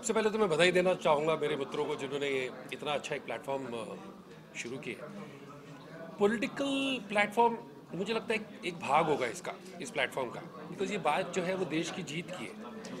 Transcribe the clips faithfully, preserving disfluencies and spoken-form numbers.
सबसे पहले तो मैं बधाई देना चाहूँगा मेरे मित्रों को जिन्होंने ये इतना अच्छा एक प्लेटफॉर्म शुरू किया। पॉलिटिकल प्लेटफॉर्म मुझे लगता है एक, एक भाग होगा इसका, इस प्लेटफॉर्म का, बिकॉज ये बात जो है वो देश की जीत की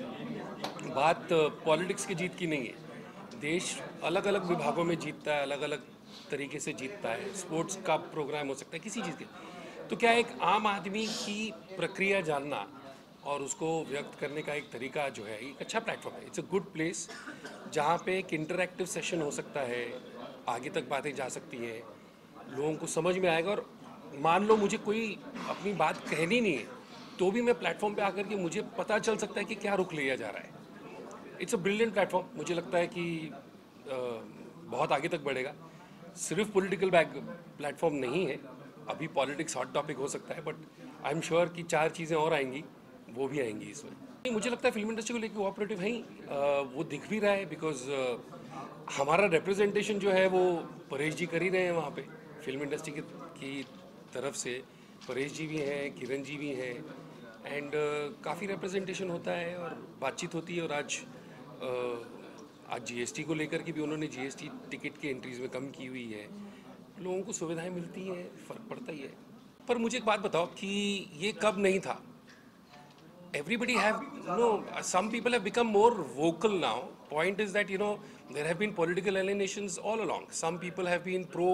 है, बात पॉलिटिक्स की जीत की नहीं है। देश अलग अलग विभागों में जीतता है, अलग अलग तरीके से जीतता है। स्पोर्ट्स का प्रोग्राम हो सकता है, किसी चीज़ के। तो क्या एक आम आदमी की प्रक्रिया जानना और उसको व्यक्त करने का एक तरीका जो है, एक अच्छा प्लेटफॉर्म है। इट्स अ गुड प्लेस जहाँ पे एक इंटरैक्टिव सेशन हो सकता है, आगे तक बातें जा सकती हैं, लोगों को समझ में आएगा। और मान लो मुझे कोई अपनी बात कहनी नहीं है, तो भी मैं प्लेटफॉर्म पे आकर के मुझे पता चल सकता है कि क्या रुख लिया जा रहा है। It's a brilliant platform. मुझे लगता है कि आ, बहुत आगे तक बढ़ेगा। सिर्फ पॉलिटिकल बैक प्लेटफॉर्म नहीं है, अभी पॉलिटिक्स हॉट टॉपिक हो सकता है, बट आई एम श्योर कि चार चीज़ें और आएंगी, वो भी आएंगी इसमें। मुझे लगता है फिल्म इंडस्ट्री को लेकर कोऑपरेटिव है ही, वो दिख भी रहा है, बिकॉज हमारा रिप्रेजेंटेशन जो है वो परेश जी कर ही रहे हैं वहाँ पे। फिल्म इंडस्ट्री की, की तरफ से परेश जी भी हैं, किरण जी भी हैं, एंड काफ़ी रिप्रेजेंटेशन होता है और बातचीत होती है। और आज uh, आज जीएसटी को लेकर के भी उन्होंने जीएसटी टिकट की एंट्रीज में कम की हुई है। लोगों को सुविधाएं मिलती हैं, फ़र्क पड़ता ही है। पर मुझे एक बात बताओ कि ये कब नहीं था? Everybody have, you know, some people have become more vocal now. Point is that, you know, there have been political alienations all along. Some people have been pro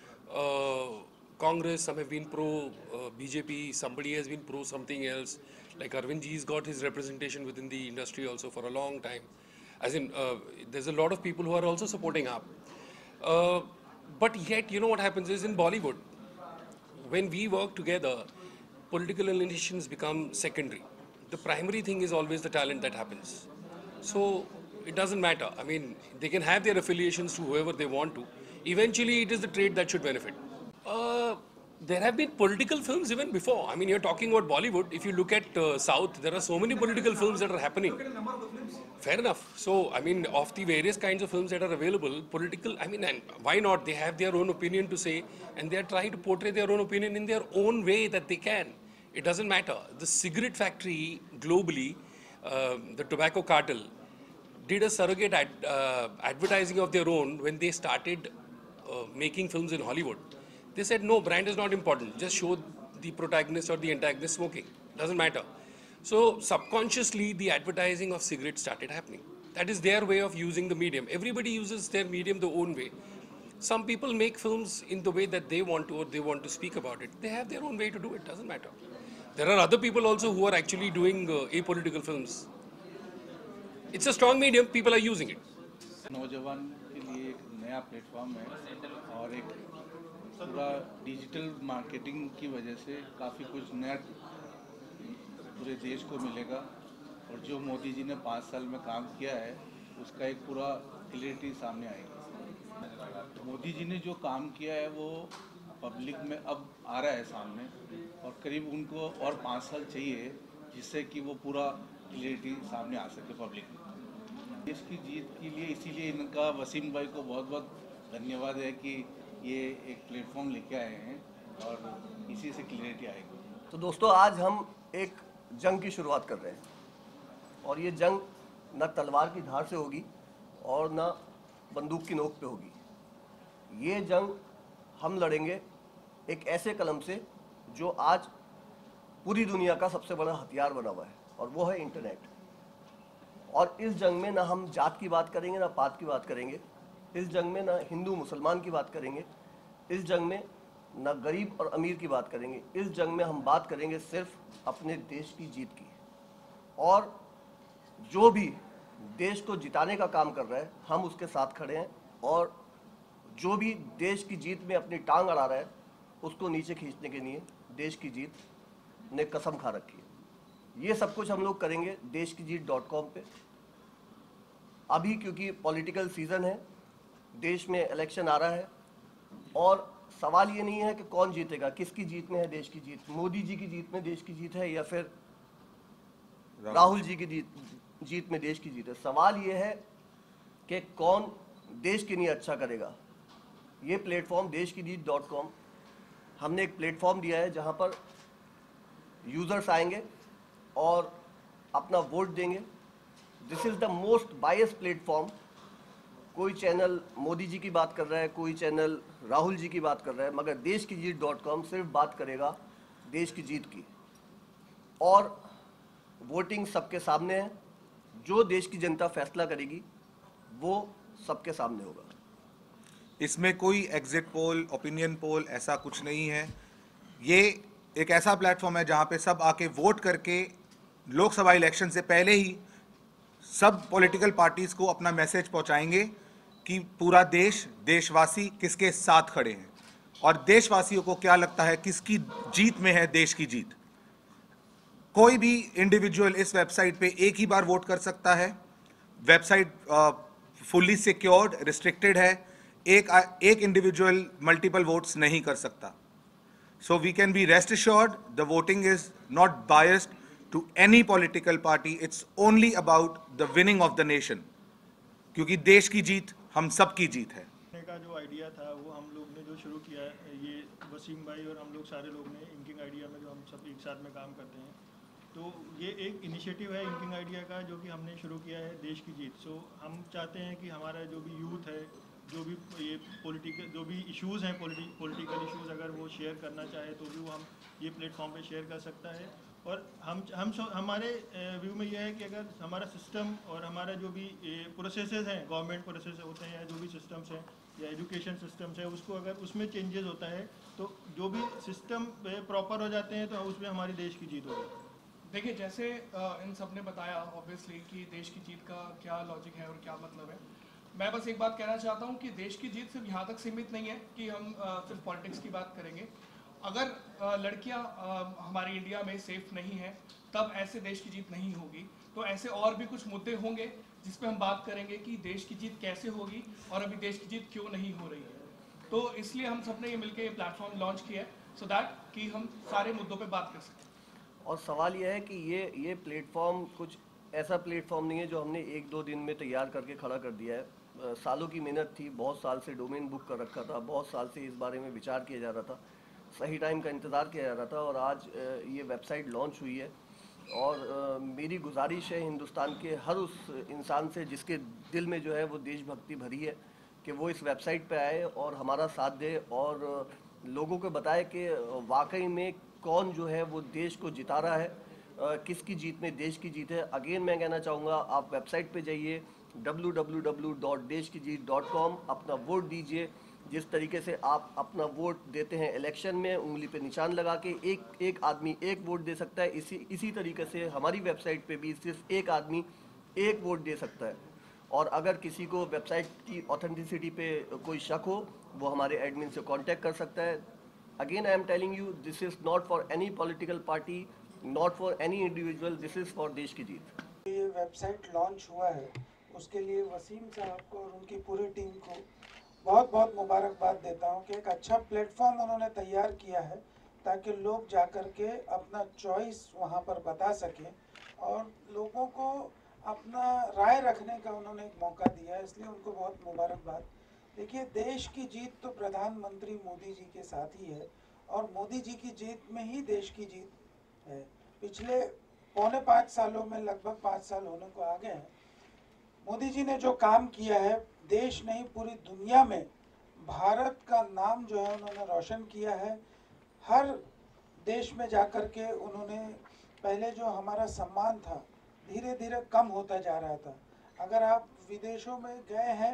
uh, Congress, some have been pro uh, B J P, somebody has been pro something else. Like Arvind ji's got his representation within the industry also for a long time. As in, uh, there's a lot of people who are also supporting A P. Uh, but yet, you know what happens is in Bollywood, when we work together, political alienations become secondary. The primary thing is always the talent that happens. So it doesn't matter. I mean, they can have their affiliations to whoever they want to. Eventually, it is the trade that should benefit. Uh, there have been political films even before. I mean, you're talking about Bollywood. If you look at uh, South, there are so many political films that are happening. Fair enough. So, I mean, of the various kinds of films that are available, political, I mean, and why not? They have their own opinion to say, and they are trying to portray their own opinion in their own way that they can. It doesn't matter. The cigarette factory globally, uh, the tobacco cartel, did a surrogate ad, uh, advertising of their own when they started uh, making films in Hollywood. They said, no, brand is not important. Just show the protagonist or the antagonist smoking. Doesn't matter. So subconsciously, the advertising of cigarettes started happening. That is their way of using the medium. Everybody uses their medium the own way. Some people make films in the way that they want to, or they want to speak about it. They have their own way to do it. Doesn't matter. There are other people also who are actually doing uh, apolitical films. It's a strong medium. People are using it. नौजवान के लिए एक नया platform है और एक पूरा digital marketing की वजह से काफ़ी कुछ नया पूरे देश को मिलेगा। और जो मोदी जी ने पाँच साल में काम किया है उसका एक पूरा क्लियरिटी सामने आएगी। मोदी जी ने जो काम किया है वो पब्लिक में अब आ रहा है सामने, और करीब उनको और पाँच साल चाहिए जिससे कि वो पूरा क्लियरिटी सामने आ सके पब्लिक में। देश की जीत के लिए इसीलिए इनका वसीम भाई को बहुत बहुत धन्यवाद है कि ये एक प्लेटफॉर्म लेके आए हैं और इसी से क्लियरिटी आएगी। तो दोस्तों, आज हम एक जंग की शुरुआत कर रहे हैं, और ये जंग न तलवार की धार से होगी और न बंदूक की नोक पे होगी। ये जंग हम लड़ेंगे एक ऐसे कलम से जो आज पूरी दुनिया का सबसे बड़ा हथियार बना हुआ है, और वो है इंटरनेट। और इस जंग में ना हम जात की बात करेंगे, ना पात की बात करेंगे। इस जंग में ना हिंदू मुसलमान की बात करेंगे। इस जंग में ना गरीब और अमीर की बात करेंगे। इस जंग में हम बात करेंगे सिर्फ अपने देश की जीत की। और जो भी देश को जिताने का काम कर रहा है, हम उसके साथ खड़े हैं। और जो भी देश की जीत में अपनी टांग अड़ा रहा है, उसको नीचे खींचने के लिए देश की जीत ने कसम खा रखी है। ये सब कुछ हम लोग करेंगे देश की जीत डॉट कॉम पे। अभी क्योंकि पॉलिटिकल सीज़न है, देश में इलेक्शन आ रहा है, और सवाल ये नहीं है कि कौन जीतेगा, किसकी जीत में है देश की जीत। मोदी जी की जीत में देश की जीत है या फिर राहुल जी की जीत जीत में देश की जीत है। सवाल ये है कि कौन देश के लिए अच्छा करेगा। ये प्लेटफॉर्म देश की जीत डॉट कॉम, हमने एक प्लेटफॉर्म दिया है जहाँ पर यूज़र्स आएंगे और अपना वोट देंगे। This is the most bias platform. कोई चैनल मोदी जी की बात कर रहा है, कोई चैनल राहुल जी की बात कर रहा है, मगर देश की जीत डॉट कॉम सिर्फ बात करेगा देश की जीत की। और वोटिंग सबके सामने है, जो देश की जनता फैसला करेगी वो सबके सामने होगा। इसमें कोई एग्जिट पोल, ओपिनियन पोल ऐसा कुछ नहीं है। ये एक ऐसा प्लेटफॉर्म है जहां पे सब आके वोट करके लोकसभा इलेक्शन से पहले ही सब पॉलिटिकल पार्टीज को अपना मैसेज पहुंचाएंगे कि पूरा देश, देशवासी किसके साथ खड़े हैं और देशवासियों को क्या लगता है किसकी जीत में है देश की जीत। कोई भी इंडिविजुअल इस वेबसाइट पे एक ही बार वोट कर सकता है। वेबसाइट फुल्ली सिक्योर्ड, रिस्ट्रिक्टेड है। एक एक इंडिविजुअल मल्टीपल वोट्स नहीं कर सकता। So we can be rest assured the voting is not biased to any political party, it's only about the winning of the nation, क्योंकि देश की जीत हम सब की जीत है। का जो आइडिया था वो हम लोग ने जो शुरू किया है, ये वसीम भाई और हम लोग सारे लोग ने इंकिंग आइडिया में जो हम सब एक साथ में काम करते हैं, तो ये एक इनिशिएटिव है इंकिंग आइडिया का जो कि हमने शुरू किया है देश की जीत। सो हम चाहते हैं कि हमारा जो भी यूथ है, जो भी ये पॉलिटिकल जो भी इश्यूज़ हैं, पॉलिटिकल इश्यूज़ अगर वो शेयर करना चाहे तो भी वो हम ये प्लेटफॉर्म पे शेयर कर सकता है। और हम हम हमारे व्यू में यह है कि अगर हमारा सिस्टम और हमारा जो भी प्रोसेसेस हैं, गवर्नमेंट प्रोसेस होते हैं या जो भी सिस्टम्स हैं या एजुकेशन सिस्टम्स है, उसको अगर उसमें चेंजेस होता है तो जो भी सिस्टम प्रॉपर हो जाते हैं तो उसमें हमारी देश की जीत होगी। देखिए, जैसे इन सब ने बताया ऑब्वियसली कि देश की जीत का क्या लॉजिक है और क्या मतलब है। मैं बस एक बात कहना चाहता हूँ कि देश की जीत सिर्फ यहाँ तक सीमित नहीं है कि हम सिर्फ पॉलिटिक्स की बात करेंगे। अगर लड़कियाँ हमारे इंडिया में सेफ नहीं हैं तब ऐसे देश की जीत नहीं होगी। तो ऐसे और भी कुछ मुद्दे होंगे जिस पे हम बात करेंगे कि देश की जीत कैसे होगी और अभी देश की जीत क्यों नहीं हो रही है। तो इसलिए हम सब ने ये मिलकर ये प्लेटफॉर्म लॉन्च किया है सो दैट कि हम सारे मुद्दों पे बात कर सकें। और सवाल यह है कि ये ये प्लेटफॉर्म कुछ ऐसा प्लेटफॉर्म नहीं है जो हमने एक दो दिन में तैयार करके खड़ा कर दिया है। सालों की मेहनत थी, बहुत साल से डोमेन बुक कर रखा था, बहुत साल से इस बारे में विचार किया जा रहा था, सही टाइम का इंतज़ार किया जा रहा था और आज ये वेबसाइट लॉन्च हुई है। और मेरी गुजारिश है हिंदुस्तान के हर उस इंसान से जिसके दिल में जो है वो देशभक्ति भरी है कि वो इस वेबसाइट पे आए और हमारा साथ दे और लोगों को बताए कि वाकई में कौन जो है वो देश को जिता रहा है, किसकी जीत में देश की जीत है। अगेन मैं कहना चाहूँगा आप वेबसाइट पे जाइए डब्ल्यू डब्ल्यू डब्ल्यू डॉट देश की जीत डॉट कॉम, अपना वोट दीजिए। जिस तरीके से आप अपना वोट देते हैं इलेक्शन में उंगली पे निशान लगा के, एक एक आदमी एक वोट दे सकता है, इसी इसी तरीके से हमारी वेबसाइट पे भी सिर्फ एक आदमी एक वोट दे सकता है। और अगर किसी को वेबसाइट की ऑथेंटिसिटी पे कोई शक हो वो हमारे एडमिन से कांटेक्ट कर सकता है। Again I am telling you this is not for any political party, not for any individual, this is for देश की जीत। ये वेबसाइट लॉन्च हुआ है उसके लिए वसीम साहब को और उनकी पूरी टीम को बहुत बहुत मुबारकबाद देता हूँ कि एक अच्छा प्लेटफॉर्म उन्होंने तैयार किया है ताकि लोग जाकर के अपना चॉइस वहाँ पर बता सकें और लोगों को अपना राय रखने का उन्होंने एक मौका दिया है, इसलिए उनको बहुत मुबारकबाद। देखिए, देश की जीत तो प्रधानमंत्री मोदी जी के साथ ही है और मोदी जी की जीत में ही देश की जीत है। पिछले पौने पाँच सालों में लगभग पाँच साल होने को आ गए हैं। मोदी जी ने जो काम किया है, देश नहीं पूरी दुनिया में भारत का नाम जो है उन्होंने रोशन किया है। हर देश में जाकर के उन्होंने, पहले जो हमारा सम्मान था धीरे धीरे कम होता जा रहा था। अगर आप विदेशों में गए हैं,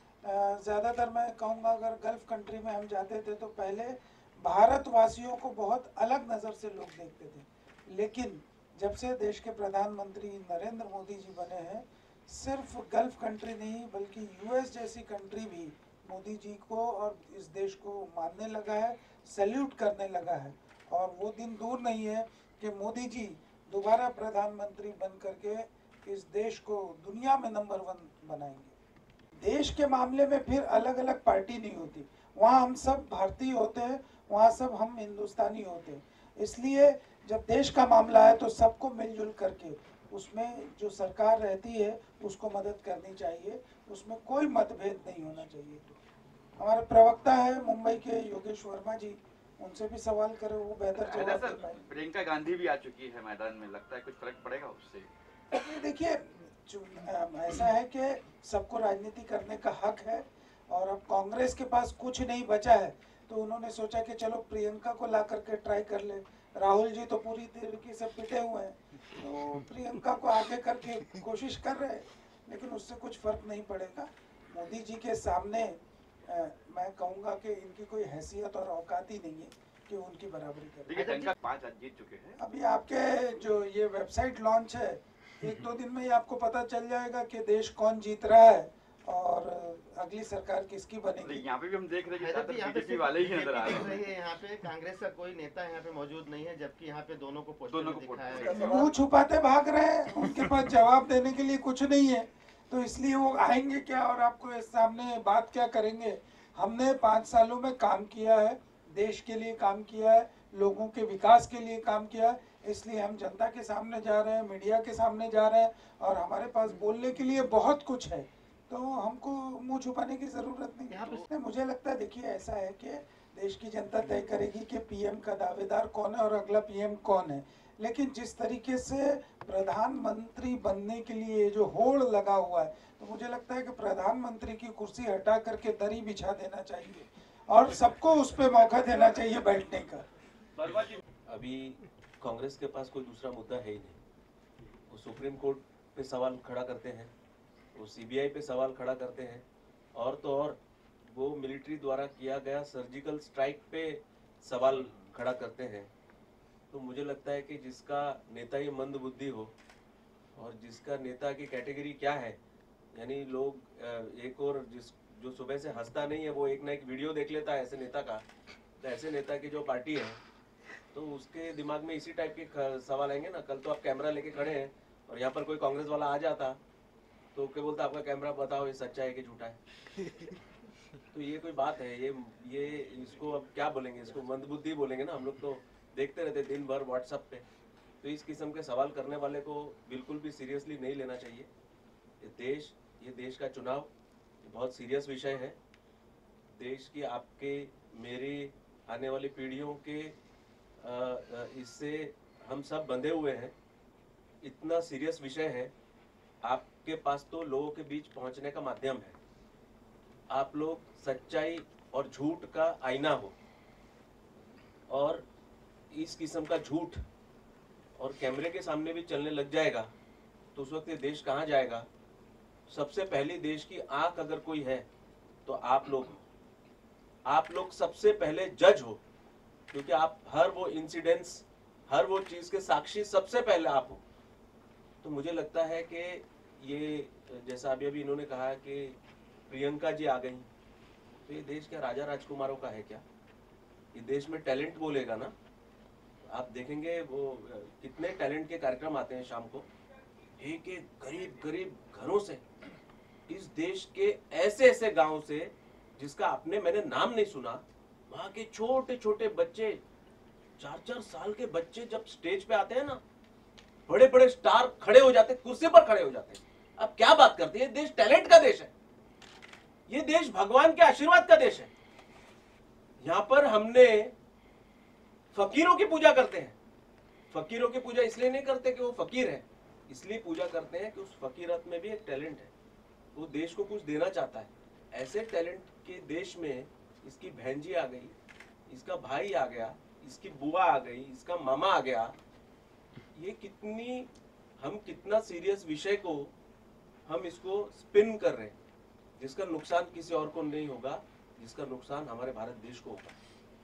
ज़्यादातर मैं कहूँगा अगर गल्फ़ कंट्री में हम जाते थे तो पहले भारतवासियों को बहुत अलग नज़र से लोग देखते थे, लेकिन जब से देश के प्रधानमंत्री नरेंद्र मोदी जी बने हैं, सिर्फ गल्फ़ कंट्री नहीं बल्कि यूएस जैसी कंट्री भी मोदी जी को और इस देश को मानने लगा है, सैल्यूट करने लगा है। और वो दिन दूर नहीं है कि मोदी जी दोबारा प्रधानमंत्री बन करके इस देश को दुनिया में नंबर वन बनाएंगे। देश के मामले में फिर अलग अलग पार्टी नहीं होती, वहाँ हम सब भारतीय होते हैं, वहाँ सब हम हिंदुस्तानी होते हैं। इसलिए जब देश का मामला है तो सबको मिलजुल करके उसमें जो सरकार रहती है उसको मदद करनी चाहिए, उसमें कोई मतभेद नहीं होना चाहिए। हमारे प्रवक्ता है मुंबई के योगेश वर्मा जी, उनसे भी सवाल करें, वो बेहतर जवाब दे पाएंगे। प्रियंका गांधी भी आ चुकी है मैदान में, लगता है कुछ फर्क पड़ेगा उससे? देखिए, चुन ऐसा है कि सबको राजनीति करने का हक है और अब कांग्रेस के पास कुछ नहीं बचा है तो उन्होंने सोचा कि चलो प्रियंका को ला करके ट्राई कर ले। राहुल जी तो पूरी तरीके से पिटे हुए हैं तो प्रियंका को आगे करके कोशिश कर रहे हैं, लेकिन उससे कुछ फर्क नहीं पड़ेगा। मोदी जी के सामने आ, मैं कहूँगा कि इनकी कोई हैसियत और औकात ही नहीं है कि उनकी बराबरी करें। पाँच आज जीत चुके हैं। अभी आपके जो ये वेबसाइट लॉन्च है एक दो दिन में ही आपको पता चल जाएगा कि देश कौन जीत रहा है और अगली सरकार किसकी बनेगी। यहाँ पे भी हम देख रहे हैं हैदर जी, यहाँ पे बीजेपी वाले ही नजर आ दिख रहे रही हैं। है, यहाँ पे कांग्रेस का कोई नेता यहाँ पे मौजूद नहीं है, जबकि यहाँ पे दोनों को पोस्टर दोनों में को दिखाया पोस्टर है। मुंह छुपाते भाग रहे हैं, उनके पास जवाब देने के लिए कुछ नहीं है तो इसलिए वो आएंगे क्या और आपको इस सामने बात क्या करेंगे। हमने पाँच सालों में काम किया है, देश के लिए काम किया है, लोगों के विकास के लिए काम किया है, इसलिए हम जनता के सामने जा रहे हैं, मीडिया के सामने जा रहे हैं और हमारे पास बोलने के लिए बहुत कुछ है तो हमको मुंह छुपाने की जरूरत नहीं। यहाँ पे मुझे लगता है देखिए ऐसा है कि देश की जनता तय करेगी कि पीएम का दावेदार कौन है और अगला पीएम कौन है, लेकिन जिस तरीके से प्रधानमंत्री बनने के लिए जो होड़ लगा हुआ है तो मुझे लगता है कि प्रधानमंत्री की कुर्सी हटा करके दरी बिछा देना चाहिए और सबको उस पर मौका देना चाहिए बैठने का। अभी कांग्रेस के पास कोई दूसरा मुद्दा है ही नहीं। वो सुप्रीम कोर्ट पे सवाल खड़ा करते हैं, वो सीबीआई पे सवाल खड़ा करते हैं और तो और वो मिलिट्री द्वारा किया गया सर्जिकल स्ट्राइक पे सवाल खड़ा करते हैं। तो मुझे लगता है कि जिसका नेता ही मंद बुद्धि हो और जिसका नेता की कैटेगरी क्या है, यानी लोग एक और जिस जो सुबह से हंसता नहीं है वो एक ना एक वीडियो देख लेता है ऐसे नेता का, तो ऐसे नेता की जो पार्टी है तो उसके दिमाग में इसी टाइप के सवाल आएंगे ना। कल तो आप कैमरा लेके खड़े हैं और यहाँ पर कोई कांग्रेस वाला आ जाता तो क्या बोलता, आपका कैमरा बताओ ये सच्चा है कि झूठा है। तो ये कोई बात है? ये ये इसको अब क्या बोलेंगे, इसको मंदबुद्धि बोलेंगे ना। हम लोग तो देखते रहते दिन भर व्हाट्सएप पे। तो इस किस्म के सवाल करने वाले को बिल्कुल भी सीरियसली नहीं लेना चाहिए। ये देश ये देश का चुनाव ये बहुत सीरियस विषय है। देश की आपके मेरे आने वाली पीढ़ियों के इससे हम सब बंधे हुए हैं। इतना सीरियस विषय है, आपके पास तो लोगों के बीच पहुंचने का माध्यम है। आप लोग सच्चाई और झूठ का आईना हो और इस किस्म का झूठ और कैमरे के सामने भी चलने लग जाएगा तो उस वक्त ये देश कहाँ जाएगा। सबसे पहली देश की आंख अगर कोई है तो आप लोग हो। आप लोग सबसे पहले जज हो, क्योंकि आप हर वो इंसिडेंट्स हर वो चीज के साक्षी सबसे पहले आप हो। तो मुझे लगता है कि ये जैसा अभी अभी इन्होंने कहा कि प्रियंका जी आ गई, तो ये देश क्या राजा राजकुमारों का है क्या? ये देश में टैलेंट बोलेगा ना। आप देखेंगे वो कितने टैलेंट के कार्यक्रम आते हैं शाम को, एक एक गरीब गरीब घरों से, इस देश के ऐसे ऐसे गांव से जिसका आपने मैंने नाम नहीं सुना, वहां के छोटे छोटे बच्चे, चार चार साल के बच्चे जब स्टेज पे आते हैं ना, बड़े बड़े स्टार खड़े हो जाते, कुर्सी पर खड़े हो जाते हैं। अब क्या बात करते हैं? देश टैलेंट का देश है, ये देश भगवान के आशीर्वाद का देश है। यहां पर हमने फकीरों की पूजा करते हैं। फकीरों की पूजा इसलिए नहीं करते कि वो फकीर है, इसलिए पूजा करते हैं कि उस फकीरत में भी एक टैलेंट है, वो देश को कुछ देना चाहता है। ऐसे टैलेंट के देश में इसकी बहनजी आ गई, इसका भाई आ गया, इसकी बुआ आ गई, इसका मामा आ गया। ये कितनी हम कितना सीरियस विषय को हम इसको स्पिन कर रहे हैं, जिसका नुकसान किसी और को नहीं होगा, जिसका नुकसान हमारे भारत देश को होगा,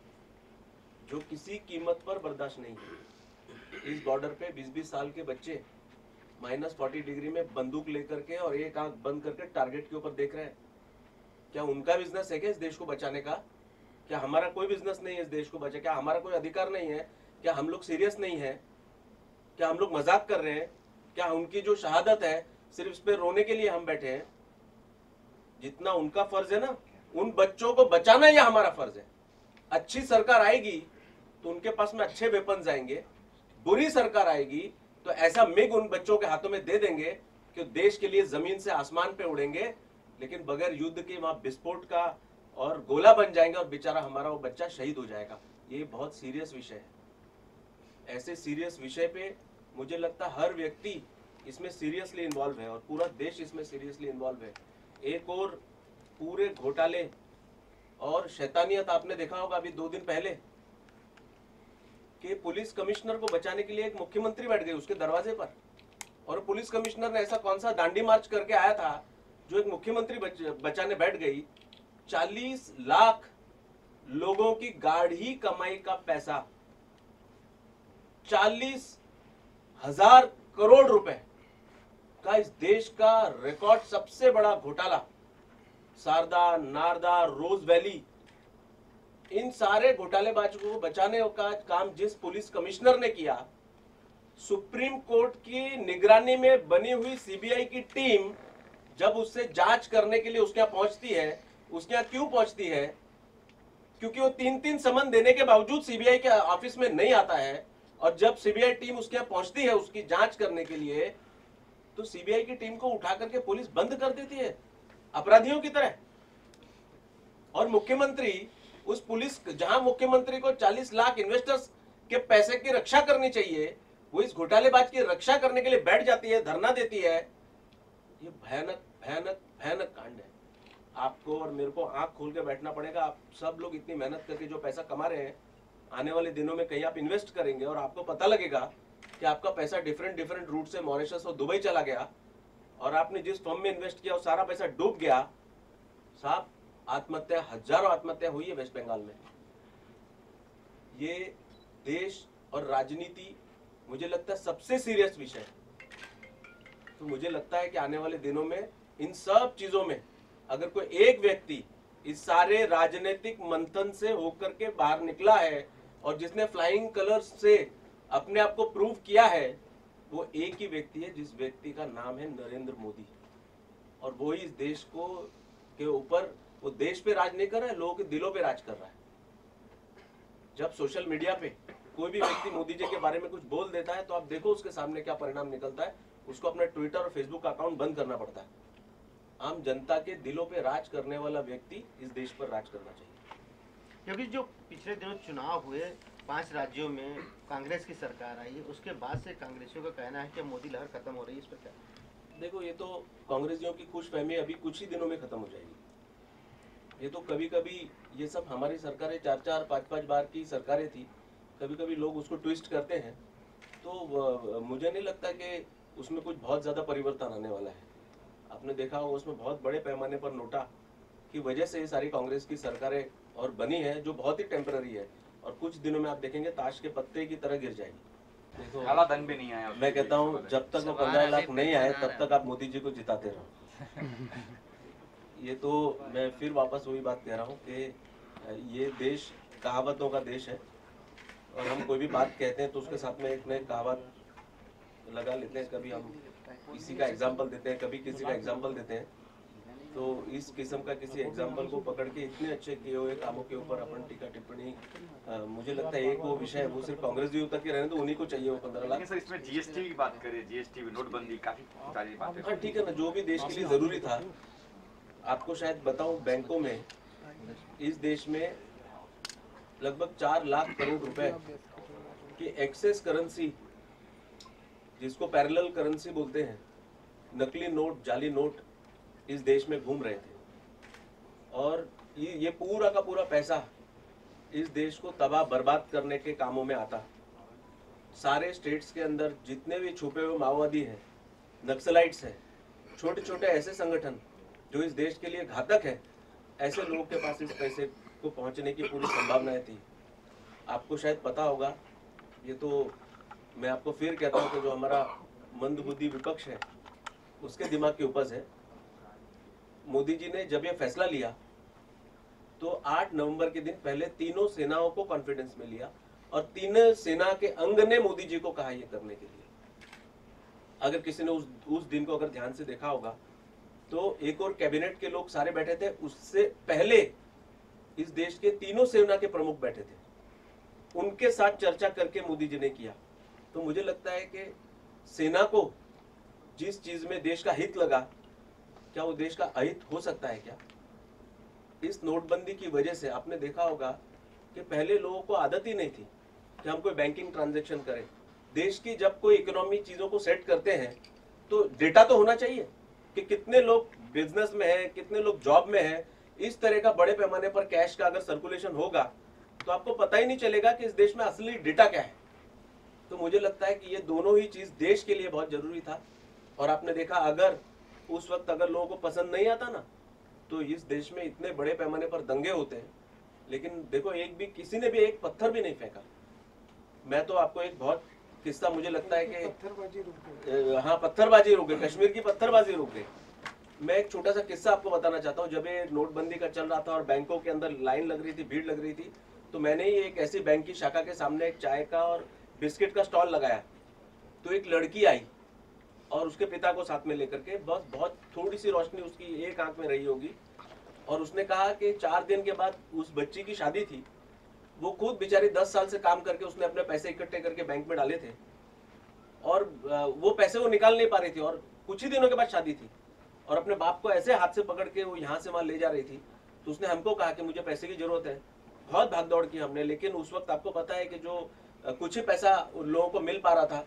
जो किसी कीमत पर बर्दाश्त नहीं है। इस बॉर्डर पे बीस बीस साल के बच्चे माइनस फोर्टी डिग्री में बंदूक लेकर के और एक आंख बंद करके टारगेट के ऊपर देख रहे हैं। क्या उनका बिजनेस है क्या इस देश को बचाने का? क्या हमारा कोई बिजनेस नहीं है इस देश को बचा? क्या हमारा कोई अधिकार नहीं है? क्या हम लोग सीरियस नहीं है? क्या हम लोग मजाक कर रहे हैं? क्या उनकी जो शहादत है सिर्फ इस पे रोने के लिए हम बैठे हैं? जितना उनका फर्ज है ना, उन बच्चों को बचाना यह हमारा फर्ज है। अच्छी सरकार आएगी तो उनके पास में अच्छे वेपन्स आएंगे, बुरी सरकार आएगी तो ऐसा मिग उन बच्चों के हाथों में दे देंगे कि देश के लिए जमीन से आसमान पे उड़ेंगे, लेकिन बगैर युद्ध के वहां विस्फोट का और गोला बन जाएंगे और बेचारा हमारा वो बच्चा शहीद हो जाएगा। ये बहुत सीरियस विषय है। ऐसे सीरियस विषय पे मुझे लगता है हर व्यक्ति इसमें सीरियसली इन्वॉल्व है और पूरा देश इसमें सीरियसली इन्वॉल्व है। एक और पूरे घोटाले और शैतानियत आपने देखा होगा अभी दो दिन पहले कि पुलिस कमिश्नर को बचाने के लिए एक मुख्यमंत्री बैठ गए उसके दरवाजे पर, और पुलिस कमिश्नर ने ऐसा कौन सा दांडी मार्च करके आया था जो एक मुख्यमंत्री बच, बचाने बैठ गई। चालीस लाख लोगों की गाढ़ी कमाई का पैसा, चालीस हजार करोड़ रुपए का इस देश का रिकॉर्ड सबसे बड़ा घोटाला, शारदा, नारदा, रोज वैली, इन सारे घोटालेबाजों को बचाने का काम जिस पुलिस कमिश्नर ने किया, सुप्रीम कोर्ट की निगरानी में बनी हुई सीबीआई की टीम जब उससे जांच करने के लिए उसके यहाँ पहुंचती है, उसके यहाँ क्यों पहुंचती है? क्योंकि वो तीन तीन समन देने के बावजूद सीबीआई के ऑफिस में नहीं आता है, और जब सीबीआई टीम उसके यहाँ पहुंचती है उसकी जांच करने के लिए, तो सीबीआई की टीम को उठा करके पुलिस बंद कर देती है अपराधियों की तरह। और मुख्यमंत्री उस पुलिस, जहां मुख्यमंत्री को चालीस लाख इन्वेस्टर्स के पैसे की रक्षा करनी चाहिए, वो इस घोटालेबाज की रक्षा करने के लिए बैठ जाती है, धरना देती है। ये भयानक भयानक भयानक कांड है। आपको और मेरे को आंख खोल के बैठना पड़ेगा। आप सब लोग इतनी मेहनत करके जो पैसा कमा रहे हैं, आने वाले दिनों में कहीं आप इन्वेस्ट करेंगे और आपको पता लगेगा कि आपका पैसा डिफरेंट डिफरेंट रूट से मॉरिशस और दुबई चला गया, और आपने जिस फर्म में इन्वेस्ट किया वो सारा पैसा डूब गया। साहब, आत्महत्या, हजारों आत्महत्या हुई है वेस्ट बंगाल में। ये देश और राजनीति मुझे लगता है सबसे सीरियस विषय है। तो मुझे लगता है कि आने वाले दिनों में इन सब चीजों में अगर कोई एक व्यक्ति इस सारे राजनीतिक मंथन से होकर के बाहर निकला है और जिसने फ्लाइंग कलर्स से अपने आप को प्रूव किया है, वो एक ही व्यक्ति है, जिस व्यक्ति का नाम है नरेंद्र मोदी। और वो ही इस देश को के ऊपर, वो देश पे राज नहीं कर रहा है, लोगों के दिलों पे राज कर रहा है। जब सोशल मीडिया पे कोई भी व्यक्ति मोदी जी के बारे में कुछ बोल देता है तो आप देखो उसके सामने क्या परिणाम निकलता है। उसको अपना ट्विटर और फेसबुक अकाउंट बंद करना पड़ता है। आम जनता के दिलों पे राज करने वाला व्यक्ति इस देश पर राज करना चाहिए। क्योंकि जो पिछले दिनों चुनाव हुए, पांच राज्यों में कांग्रेस की सरकार आई है, उसके बाद से कांग्रेसियों का कहना है कि मोदी लहर खत्म हो रही है। इस पर क्या? देखो, ये तो कांग्रेसियों की खुशफहमी अभी कुछ ही दिनों में खत्म हो जाएगी। ये तो कभी कभी ये सब हमारी सरकारें चार चार पाँच पाँच बार की सरकारें थी, कभी कभी लोग उसको ट्विस्ट करते हैं। तो मुझे नहीं लगता कि उसमें कुछ बहुत ज़्यादा परिवर्तन आने वाला है। आपने देखा होगा उसमें बहुत बड़े पैमाने पर नोटा की वजह से ये सारी कांग्रेस की सरकारें और बनी है, जो बहुत ही टेम्पररी है, और कुछ दिनों में आप देखेंगे ताश के पत्ते की तरह गिर जाएगी। देखो, काला धन भी नहीं आया। मैं कहता हूँ जब तक वो पंद्रह लाख नहीं आए तब तक आप मोदी जी को जिताते रहो। ये तो मैं फिर वापस वही बात कह रहा हूँ कि ये देश कहावतों का देश है, और हम कोई भी बात कहते हैं तो उसके साथ में एक नई कहावत लगा लेते हैं। कभी हम किसी का एग्जाम्पल देते हैं, कभी किसी का एग्जाम्पल देते हैं। तो इस किस्म का किसी एग्जाम्पल को पकड़ के इतने अच्छे किए हुए कामों के ऊपर अपन टीका टिप्पणी, मुझे लगता है एक वो विषय है, वो सिर्फ कांग्रेस जी तक ही रहने तो उन्हीं को चाहिए वो पंद्रह लाख। सर, इसमें जीएसटी की बात करें, जीएसटी, नोटबंदी, काफी सारी बातें। हाँ ठीक है ना, जो भी देश के लिए जरूरी था। आपको शायद बताऊं, बैंकों में इस देश में लगभग चार लाख करोड़ रुपए की एक्सेस करेंसी, जिसको पैरेलल करेंसी बोलते हैं, नकली नोट, जाली नोट इस देश में घूम रहे थे। और ये ये पूरा का पूरा पैसा इस देश को तबाह बर्बाद करने के कामों में आता। सारे स्टेट्स के अंदर जितने भी छुपे हुए माओवादी हैं, नक्सलाइट्स हैं, छोटे छोटे ऐसे संगठन जो इस देश के लिए घातक है, ऐसे लोगों के पास इस पैसे को पहुंचने की पूरी संभावनाएं थी। आपको शायद पता होगा, ये तो मैं आपको फिर कहता हूँ कि जो हमारा मंदबुद्धि विपक्ष है उसके दिमाग की उपज है। मोदी जी ने जब ये फैसला लिया तो आठ नवंबर के दिन पहले तीनों सेनाओं को कॉन्फिडेंस में लिया, और तीनों सेना के अंग ने मोदी जी को कहा ये करने के लिए। अगर किसी ने उस उस दिन को अगर ध्यान से देखा होगा तो एक और कैबिनेट के लोग सारे बैठे थे, उससे पहले इस देश के तीनों सेना के प्रमुख बैठे थे, उनके साथ चर्चा करके मोदी जी ने किया। तो मुझे लगता है कि सेना को जिस चीज में देश का हित लगा, क्या वो देश का अहित हो सकता है क्या? इस नोटबंदी की वजह से आपने देखा होगा कि पहले लोगों को आदत ही नहीं थी कि हम कोई बैंकिंग ट्रांजैक्शन करें। देश की जब कोई इकोनॉमी चीजों को सेट करते हैं तो डेटा तो होना चाहिए कि कितने लोग बिजनेस में हैं, कितने लोग जॉब में हैं। इस तरह का बड़े पैमाने पर कैश का अगर सर्कुलेशन होगा तो आपको पता ही नहीं चलेगा कि इस देश में असली डेटा क्या है। तो मुझे लगता है कि ये दोनों ही चीज देश के लिए बहुत जरूरी था। और आपने देखा, अगर उस वक्त अगर लोगों को पसंद नहीं आता ना, तो इस देश में इतने बड़े पैमाने पर दंगे होते हैं। लेकिन देखो, एक भी किसी ने भी एक पत्थर भी नहीं फेंका। मैं तो आपको एक बहुत किस्सा, मुझे लगता है कि पत्थरबाजी रुक गई। हाँ, पत्थरबाजी रुक गई, कश्मीर की पत्थरबाजी रुक गई। मैं एक छोटा सा किस्सा आपको बताना चाहता हूँ। जब ये नोटबंदी का चल रहा था और बैंकों के अंदर लाइन लग रही थी, भीड़ लग रही थी, तो मैंने ही एक ऐसी बैंक की शाखा के सामने एक चाय का और बिस्किट का स्टॉल लगाया। तो एक लड़की आई और उसके पिता को साथ में लेकर के, बस बहुत थोड़ी सी रोशनी उसकी एक आंख में रही होगी, और उसने कहा कि चार दिन के बाद उस बच्ची की शादी थी। वो खुद बेचारी दस साल से काम करके उसने अपने पैसे इकट्ठे करके बैंक में डाले थे, और वो पैसे वो निकाल नहीं पा रही थी, और कुछ ही दिनों के बाद शादी थी, और अपने बाप को ऐसे हाथ से पकड़ के वो यहाँ से वहां ले जा रही थी। तो उसने हमको कहा कि मुझे पैसे की जरूरत है। बहुत भाग दौड़ की हमने, लेकिन उस वक्त आपको पता है कि जो कुछ ही पैसा उन लोगों को मिल पा रहा था,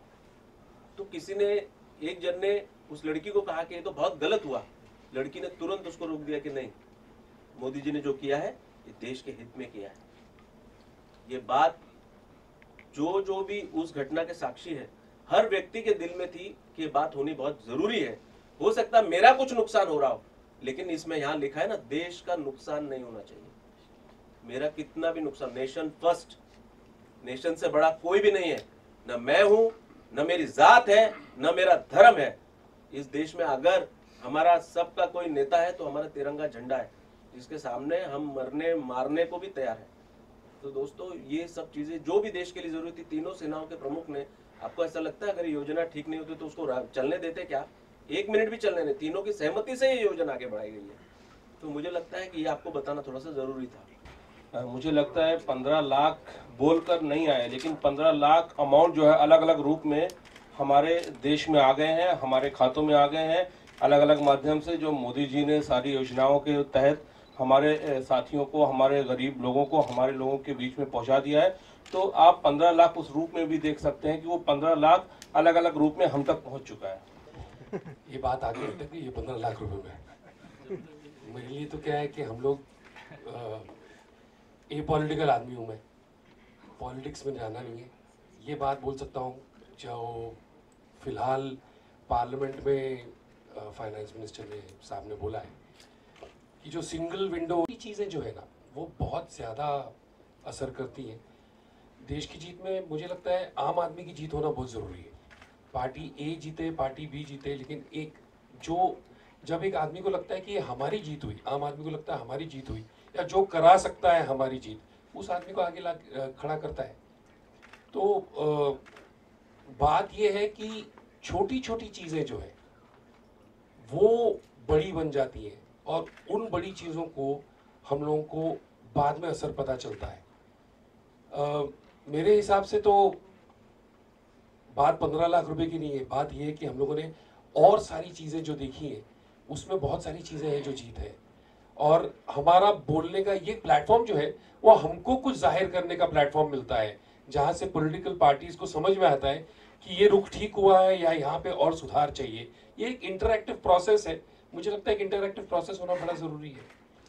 तो किसी ने, एक जन ने उस लड़की को कहा कि ये तो बहुत गलत हुआ। लड़की ने तुरंत उसको रोक दिया कि नहीं, मोदी जी ने जो किया है ये देश के हित में किया है। ये बात जो जो भी उस घटना के साक्षी है, हर व्यक्ति के दिल में थी कि ये बात होनी बहुत जरूरी है। हो सकता है मेरा कुछ नुकसान हो रहा हो, लेकिन इसमें यहाँ लिखा है ना, देश का नुकसान नहीं होना चाहिए। मेरा कितना भी नुकसान, नेशन फर्स्ट, नेशन से बड़ा कोई भी नहीं है। न मैं हूं, न मेरी जात है, न मेरा धर्म है। इस देश में अगर हमारा सबका कोई नेता है तो हमारा तिरंगा झंडा है, जिसके सामने हम मरने मारने को भी तैयार है। तो दोस्तों, ये सब चीजें जो भी देश के लिए जरूरी थी, तीनों सेनाओं के प्रमुख ने, आपको ऐसा लगता है अगर योजना ठीक नहीं होती तो उसको चलने देते क्या? एक मिनट भी चलने नहीं, तीनों की सहमति से ये योजना आगे बढ़ाई गई है। तो मुझे लगता है कि ये आपको बताना थोड़ा सा जरूरी था। मुझे लगता है पंद्रह लाख बोलकर नहीं आए, लेकिन पंद्रह लाख अमाउंट जो है अलग अलग रूप में हमारे देश में आ गए हैं, हमारे खातों में आ गए हैं, अलग अलग माध्यम से, जो मोदी जी ने सारी योजनाओं के तहत हमारे साथियों को, हमारे गरीब लोगों को, हमारे लोगों के बीच में पहुंचा दिया है। तो आप पंद्रह लाख उस रूप में भी देख सकते हैं कि वो पंद्रह लाख अलग अलग रूप में हम तक पहुंच चुका है। ये बात आगे तक ये पंद्रह लाख रुपए में मेरे लिए तो क्या है कि हम लोग ए पॉलिटिकल आदमी हूँ मैं, पॉलिटिक्स में जाना नहीं है। ये बात बोल सकता हूँ जो फिलहाल पार्लियामेंट में फाइनेंस मिनिस्टर ने साहब ने बोला है कि जो सिंगल विंडो की चीज़ें जो है ना, वो बहुत ज़्यादा असर करती हैं देश की जीत में। मुझे लगता है आम आदमी की जीत होना बहुत ज़रूरी है। पार्टी ए जीते, पार्टी बी जीते, लेकिन एक जो जब एक आदमी को लगता है कि ये हमारी जीत हुई, आम आदमी को लगता है हमारी जीत हुई, या जो करा सकता है हमारी जीत, उस आदमी को आगे ला खड़ा करता है। तो आ, बात ये है कि छोटी छोटी चीज़ें जो है वो बड़ी बन जाती हैं, और उन बड़ी चीज़ों को हम लोगों को बाद में असर पता चलता है। आ, मेरे हिसाब से तो बात पंद्रह लाख रुपए की नहीं है, बात यह है कि हम लोगों ने और सारी चीज़ें जो देखी हैं, उसमें बहुत सारी चीज़ें हैं जो जीत है। और हमारा बोलने का ये प्लेटफॉर्म जो है वो हमको कुछ जाहिर करने का प्लेटफॉर्म मिलता है, जहाँ से पॉलिटिकल पार्टीज को समझ में आता है कि ये रुख ठीक हुआ है या यहाँ पे और सुधार चाहिए। ये एक इंटरैक्टिव प्रोसेस है। मुझे लगता है कि इंटरैक्टिव प्रोसेस होना बड़ा जरूरी है।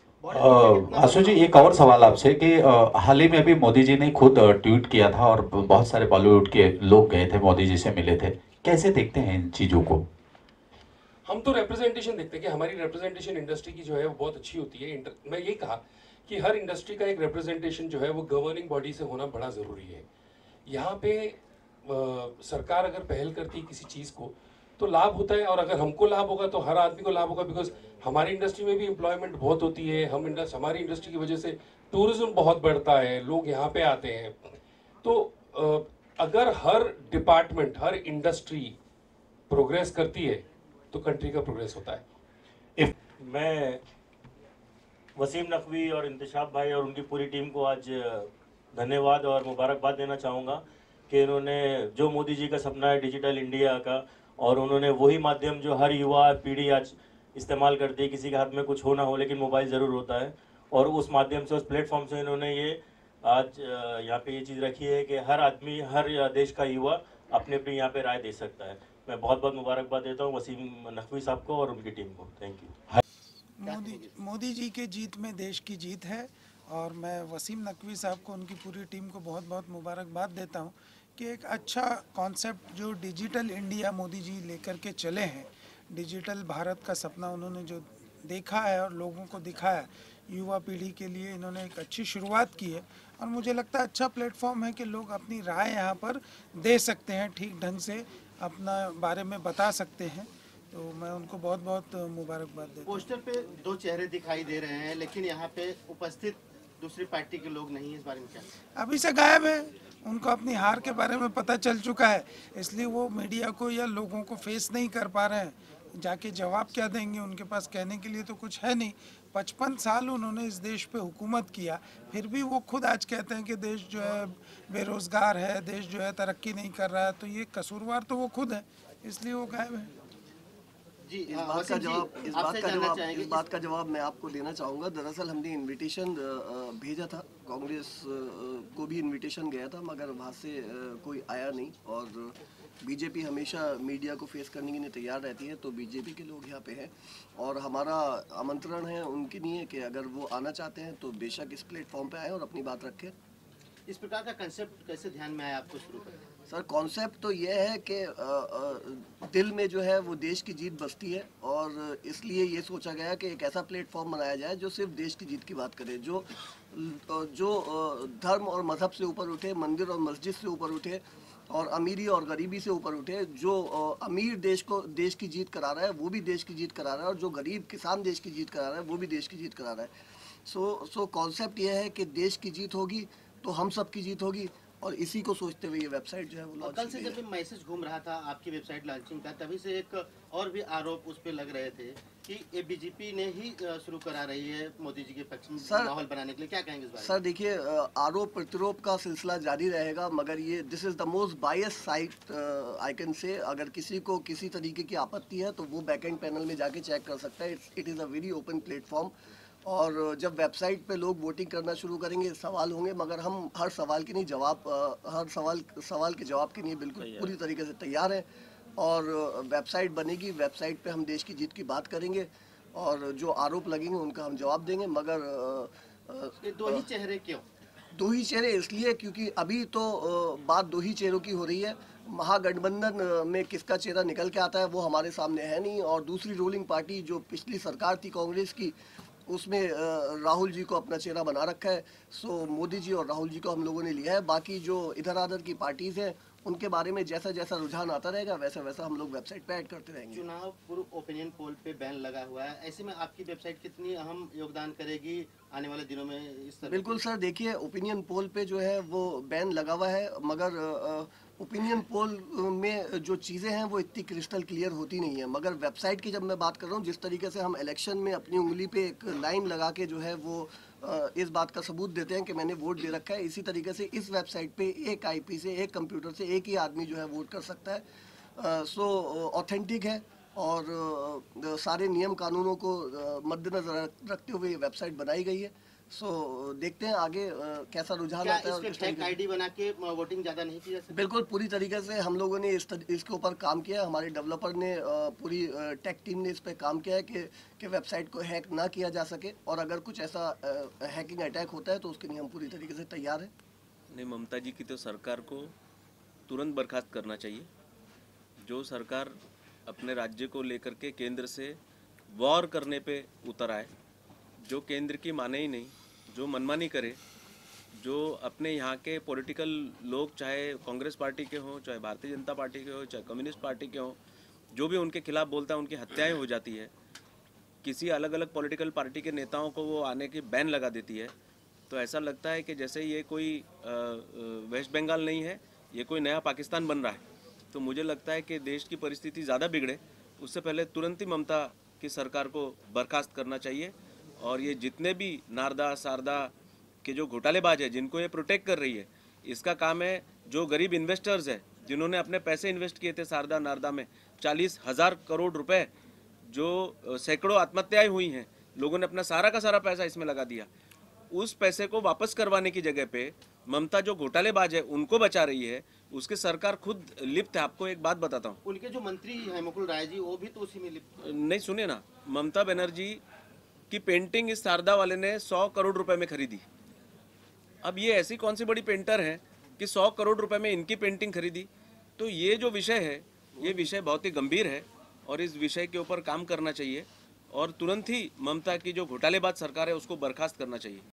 आशु जी, एक और सवाल आपसे कि हाल ही में अभी मोदी जी ने खुद ट्वीट किया था और बहुत सारे बॉलीवुड के लोग गए थे, मोदी जी से मिले थे। कैसे देखते हैं इन चीज़ों को? हम तो रिप्रेजेंटेशन देखते हैं कि हमारी रिप्रेजेंटेशन इंडस्ट्री की जो है वो बहुत अच्छी होती है। मैं यही कहा कि हर इंडस्ट्री का एक रिप्रेजेंटेशन जो है वो गवर्निंग बॉडी से होना बड़ा ज़रूरी है। यहाँ पे आ, सरकार अगर पहल करती है किसी चीज़ को तो लाभ होता है, और अगर हमको लाभ होगा तो हर आदमी को लाभ होगा। बिकॉज हमारी इंडस्ट्री में भी एम्प्लॉयमेंट बहुत होती है, हम इंडस्ट हमारी इंडस्ट्री की वजह से टूरिज्म बहुत बढ़ता है, लोग यहाँ पे आते हैं। तो आ, अगर हर डिपार्टमेंट, हर इंडस्ट्री प्रोग्रेस करती है तो कंट्री का प्रोग्रेस होता है। मैं वसीम नकवी और इंतशाब भाई और उनकी पूरी टीम को आज धन्यवाद और मुबारकबाद देना चाहूँगा कि इन्होंने जो मोदी जी का सपना है डिजिटल इंडिया का, और उन्होंने वही माध्यम जो हर युवा पीढ़ी आज इस्तेमाल करती है, किसी के हाथ में कुछ हो ना हो लेकिन मोबाइल ज़रूर होता है, और उस माध्यम से, उस प्लेटफॉर्म से इन्होंने ये आज यहाँ पे ये चीज़ रखी है कि हर आदमी, हर देश का युवा अपनी अपनी यहाँ पे राय दे सकता है। मैं बहुत बहुत मुबारकबाद देता हूँ वसीम नकवी साहब को और उनकी टीम को। Thank you. मोदी मोदी जी के जीत में देश की जीत है और मैं वसीम नकवी साहब को उनकी पूरी टीम को बहुत बहुत मुबारकबाद देता हूं कि एक अच्छा कॉन्सेप्ट जो डिजिटल इंडिया मोदी जी लेकर के चले हैं, डिजिटल भारत का सपना उन्होंने जो देखा है और लोगों को दिखाया, युवा पीढ़ी के लिए इन्होंने एक अच्छी शुरुआत की है और मुझे लगता है अच्छा प्लेटफॉर्म है कि लोग अपनी राय यहाँ पर दे सकते हैं, ठीक ढंग से अपना बारे में बता सकते हैं। तो मैं उनको बहुत बहुत मुबारकबाद देता हूँ। पोस्टर पे दो चेहरे दिखाई दे रहे हैं लेकिन यहाँ पे उपस्थित दूसरी पार्टी के लोग नहीं हैं, इस बारे में क्या? अभी से गायब है, उनको अपनी हार के बारे में पता चल चुका है, इसलिए वो मीडिया को या लोगों को फेस नहीं कर पा रहे हैं। जाके जवाब क्या देंगे, उनके पास कहने के लिए तो कुछ है नहीं। पचपन साल उन्होंने इस देश पे हुकूमत किया, फिर भी वो खुद आज कहते हैं कि देश जो है बेरोज़गार है, देश जो है तरक्की नहीं कर रहा है, तो ये कसूरवार तो वो खुद है, इसलिए वो गायब है। जी, इस बात का जवाब इस बात का जवाब इस बात का जवाब मैं आपको देना चाहूँगा। दरअसल हमने इनविटेशन भेजा था, कांग्रेस को भी इनविटेशन गया था, मगर वहाँ से कोई आया नहीं और बीजेपी हमेशा मीडिया को फेस करने के लिए तैयार रहती है, तो बीजेपी के लोग यहाँ पे हैं और हमारा आमंत्रण है उनके लिए कि अगर वो आना चाहते हैं तो बेशक इस प्लेटफॉर्म पे आए और अपनी बात रखें। इस प्रकार का कंसेप्ट कैसे ध्यान में आया आपको शुरू करने? सर, कॉन्सेप्ट तो ये है कि दिल में जो है वो देश की जीत बसती है और इसलिए ये सोचा गया कि एक ऐसा प्लेटफॉर्म बनाया जाए जो सिर्फ देश की जीत की बात करे, जो जो धर्म और मजहब से ऊपर उठे, मंदिर और मस्जिद से ऊपर उठे और अमीरी और गरीबी से ऊपर उठे। जो अमीर देश को देश की जीत करा रहा है वो भी देश की जीत करा रहा है और जो गरीब किसान देश की जीत करा रहा है वो भी देश की जीत करा रहा है। सो सो कॉन्सेप्ट ये है कि देश की जीत होगी तो हम सब की जीत होगी और इसी को सोचते हुए ये वेबसाइट जो है वो लॉन्च कल से जब मैसेज घूम रहा था आपकी वेबसाइट लॉन्चिंग का, तभी से एक और भी आरोप उस पर लग रहे थे कि ये बीजेपी ने ही शुरू करा रही है मोदी जी के पक्ष में माहौल बनाने के लिए। क्या कहेंगे इस बारे में? सर देखिए, आरोप प्रत्यारोप का सिलसिला जारी रहेगा, मगर ये this is the most bias site I can say. अगर किसी को किसी तरीके की आपत्ति है तो वो बैकएंड पैनल में जाके चेक कर सकता है। It is a very open platform और जब वेबसाइट पे लोग वोटिंग करना शुरू करेंगे सवाल होंगे, मगर हम हर सवाल के लिए जवाब हर सवाल सवाल के जवाब के लिए बिल्कुल पूरी तरीके से तैयार हैं और वेबसाइट बनेगी, वेबसाइट पे हम देश की जीत की बात करेंगे और जो आरोप लगेंगे उनका हम जवाब देंगे। मगर ये दो ही चेहरे क्यों? दो ही चेहरे इसलिए क्योंकि अभी तो बात दो ही चेहरों की हो रही है। महागठबंधन में किसका चेहरा निकल के आता है वो हमारे सामने है नहीं और दूसरी रूलिंग पार्टी जो पिछली सरकार थी कांग्रेस की, उसमें राहुल जी को अपना चेहरा बना रखा है। सो मोदी जी और राहुल जी को हम लोगों ने लिया है। बाकी जो इधर आधर की पार्टीज हैं उनके बारे में जैसा जैसा रुझान आता रहेगा वैसा वैसा हम लोग वेबसाइट पे ऐड करते रहेंगे। चुनाव पूर्व ओपिनियन पोल पे बैन लगा हुआ है, ऐसे में आपकी वेबसाइट कितनी अहम योगदान करेगी आने वाले दिनों में इस तरह? बिल्कुल सर, देखिए ओपिनियन पोल पे जो है वो बैन लगा हुआ है, मगर ओपिनियन पोल में जो चीज़ें हैं वो इतनी क्रिस्टल क्लियर होती नहीं है। मगर वेबसाइट की जब मैं बात कर रहा हूँ, जिस तरीके से हम इलेक्शन में अपनी उंगली पे एक लाइन लगा के जो है वो इस बात का सबूत देते हैं कि मैंने वोट दे रखा है, इसी तरीके से इस वेबसाइट पे एक आईपी से, एक कंप्यूटर से एक ही आदमी जो है वोट कर सकता है। सो ऑथेंटिक है और सारे नियम कानूनों को मद्देनजर रखते हुए ये वेबसाइट बनाई गई है। सो so, देखते हैं आगे uh, कैसा रुझान आता है और किस तरीके आईडी बना के वोटिंग ज़्यादा नहीं की जा सकती? बिल्कुल पूरी तरीके से हम लोगों ने इस इसके ऊपर काम किया है। हमारे डेवलपर ने uh, पूरी टेक uh, टीम ने इस पर काम किया है कि कि वेबसाइट को हैक ना किया जा सके और अगर कुछ ऐसा uh, हैकिंग अटैक होता है तो उसके लिए हम पूरी तरीके से तैयार हैं। नहीं, ममता जी की तो सरकार को तुरंत बर्खास्त करना चाहिए। जो सरकार अपने राज्य को लेकर के केंद्र से वॉर करने पे उतर आए, जो केंद्र की माने ही नहीं, जो मनमानी करे, जो अपने यहाँ के पॉलिटिकल लोग चाहे कांग्रेस पार्टी के हों, चाहे भारतीय जनता पार्टी के हों, चाहे कम्युनिस्ट पार्टी के हों, जो भी उनके खिलाफ बोलता है उनकी हत्याएं हो जाती है। किसी अलग अलग पॉलिटिकल पार्टी के नेताओं को वो आने की बैन लगा देती है। तो ऐसा लगता है कि जैसे ये कोई वेस्ट बंगाल नहीं है, ये कोई नया पाकिस्तान बन रहा है। तो मुझे लगता है कि देश की परिस्थिति ज़्यादा बिगड़े उससे पहले तुरंत ही ममता की सरकार को बर्खास्त करना चाहिए और ये जितने भी नारदा सारदा के जो घोटालेबाज है जिनको ये प्रोटेक्ट कर रही है, इसका काम है जो गरीब इन्वेस्टर्स है जिन्होंने अपने पैसे इन्वेस्ट किए थे सारदा नारदा में, चालीस हज़ार करोड़ रुपए, जो सैकड़ों आत्महत्याएं हुई हैं, लोगों ने अपना सारा का सारा पैसा इसमें लगा दिया। उस पैसे को वापस करवाने की जगह पे ममता जो घोटालेबाज है उनको बचा रही है, उसके सरकार खुद लिप्त है। आपको एक बात बताता हूँ, उनके जो मंत्री हैं मुकुल राय जी, वो भी तो उसी में लिप्त। नहीं सुनिए ना, ममता बनर्जी की पेंटिंग इस शारदा वाले ने सौ करोड़ रुपए में खरीदी। अब ये ऐसी कौन सी बड़ी पेंटर है कि सौ करोड़ रुपए में इनकी पेंटिंग खरीदी? तो ये जो विषय है, ये विषय बहुत ही गंभीर है और इस विषय के ऊपर काम करना चाहिए और तुरंत ही ममता की जो घोटालेबाज सरकार है उसको बर्खास्त करना चाहिए।